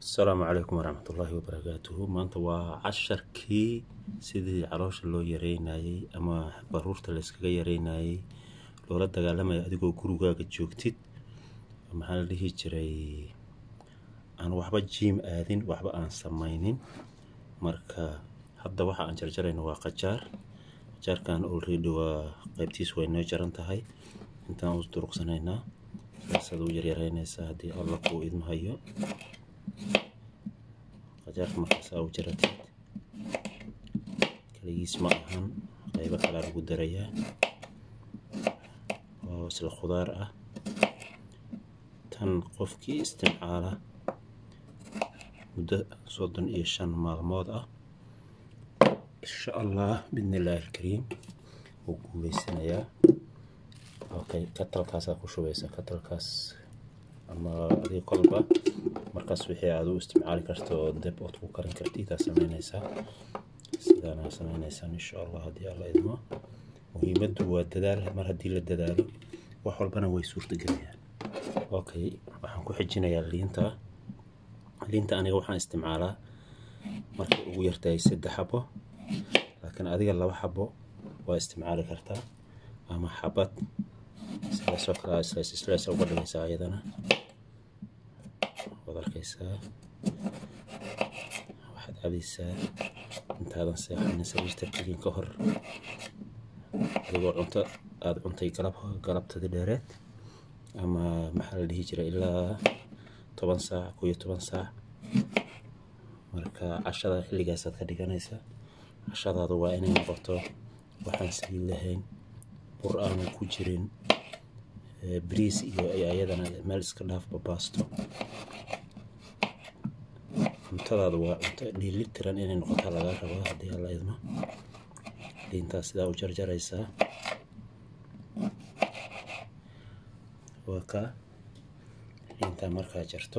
السلام عليكم ورحمة الله وبركاته. maanta waa casharkii sidii caloosha loo yareynayay ama baruurta la iskaga yareynayay loola dagaalamay adigoo gurigaaga joogtid. maxaa la dhihi jiray aan waxba gym aadin, waxba aan samaynin. marka hadda waxa aan jarjarayno waa qajaarkan already waa qaybtiis way noo jaran tahay. intaan u duruqsanaynaa saad u yaryareynaysaa haddii alla kuu idmahayo. qajaarka markaasaa u jaratid kaligiis ma ahan, qaybo kale lagu darayaa oo isla khudaar ah. tan qofkii isticmaala muddo 35 maalmood ah insha Allah bidnillaahi alkariim wuu guuleysanayaa. okay, katalkaasaa ku shubaysa, katalkaas ama adiga kolba markaas wixii aad u isticmaali karto oo dab ood ku karin kartid aad samaynaysaa. sidaana samaynaysaa insha Allah haddii alla idmo. muhiimaddu waa dadaal, mar haddii la dadaalo wax walbana way suurtagelayaan. okay, waxaan ku xijinayaa liinta aniga waxaan isticmaalaa markay ugu yartahay 3 xabo, laakiin adiga 2 xabo waa isticmaali kartaa ama xabad soo kala slice uga dhigaysaa ayadana. waad arkaysaa waxaad cabaysaa intaadan seexanin sariirta tegin ka hor, adigoo cunto aad cuntay galabtadii dheereed ama maxaa la dhihi jiray ilaa 10 saac 11 saac. marka cashada xilligaasaad ka dhiganaysaa. cashadaadu waa inay noqoto waxaan saliid lahayn, bur aan ku jirin, bariis iyo ayadana meel iska dhaaf baasto. cuntadaadu waa cunto dheellitiran inay noqoto laga rabo haddii alla idmo. liintaas sidaa u jarjaraysaa waa ka liintaa markaa jarto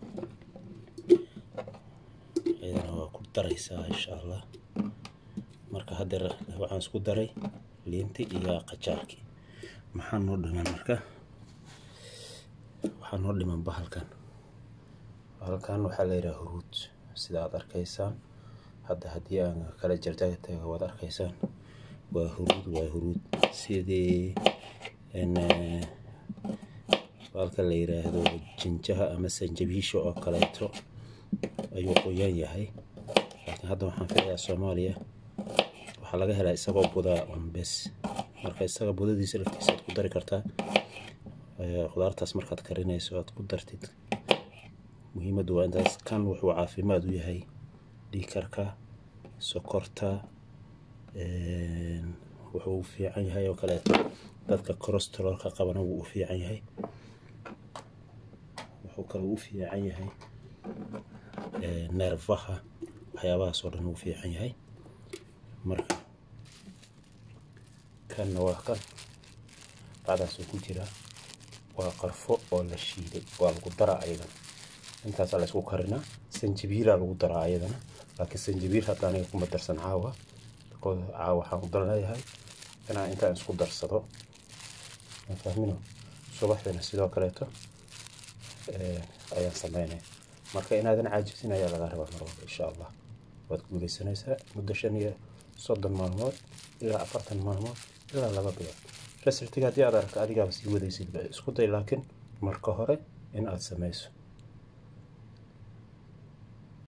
ayadana waa ku daraysaa insha Allah. marka hadda waxaan isku daray liintii iyo qajaarkii. maxaa noo dhiman marka? waxaa noo dhiman bahalkan waxaa la yidhaha huruud. sida aad arkaysaan hadda haddii aan kala jarjartaga waad arkaysaan waa huruud sidii baalka la yiraahdo jinjaha ama sanjabiisha oo kaleeto ayuu qoyan yahay. laakiin hadda waxaan filayaa Soomaaliya waxaa laga helaa isagoo budaa bes. marka isaga budadiisa laftiisa aad ku dari kartaa khudaartaas markaad karinayso aad ku dartid. muhiimaddu waa intaas. kan wuxuu caafimaad u yahay dhiigkarka, sokorta, wuxuu u fiican yahay oo kale dadka cholesterolka qabana wuu u fiican yahay. wuxuu kale u fiican yahay nervaha, waxyaabahaas oo dhan wuu fiican yahay. marka kan waa kan bacdaas ku jira waa qarfo oo la shiiday, waa lagu daraa ayadana. intaas la isku karinaa. sanjabiila lagu daraa ayadana, laakiin sanjabiil hadda aniga kuma darsan caawa waxaan u dalanahay inaan intaan isku darsado. ma fahmino? subaxdana sidoo kaleeto ayaan samaynay. marka inaadan caajisin ayaa laga rabaa mar walba insha Allah. waad guuleysanaysaa muddo 35 maalmood ilaa 40 maalmood ilaa 2 bilood. resultiga haddii aad aragto adigaaba sii wadaysid isku day, laakiin marka hore in aad samayso.